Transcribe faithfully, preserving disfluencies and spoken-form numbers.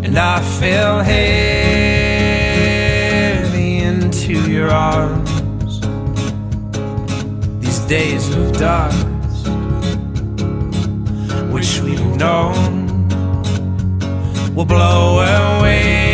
and I fell heavy into your arms. These days of dust, which we've known, will blow away